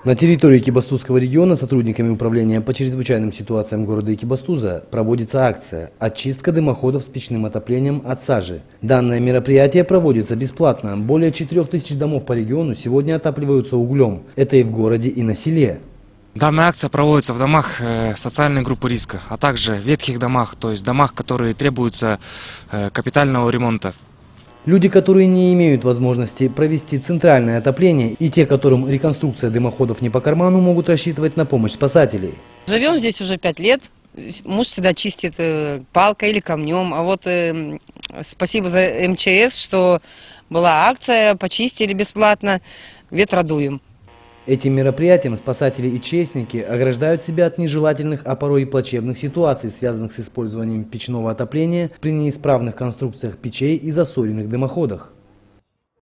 На территории Экибастузского региона сотрудниками управления по чрезвычайным ситуациям города Экибастуза проводится акция «Очистка дымоходов с печным отоплением от сажи». Данное мероприятие проводится бесплатно. Более 4000 домов по региону сегодня отапливаются углем. Это и в городе, и на селе. Данная акция проводится в домах социальной группы риска, а также в ветхих домах, то есть домах, которые требуются капитального ремонта. Люди, которые не имеют возможности провести центральное отопление, и те, которым реконструкция дымоходов не по карману, могут рассчитывать на помощь спасателей. Живем здесь уже 5 лет. Муж всегда чистит палкой или камнем. А вот спасибо за МЧС, что была акция, почистили бесплатно, ветродуем. Этим мероприятием спасатели и ЧСники ограждают себя от нежелательных, а порой и плачевных ситуаций, связанных с использованием печного отопления при неисправных конструкциях печей и засоренных дымоходах.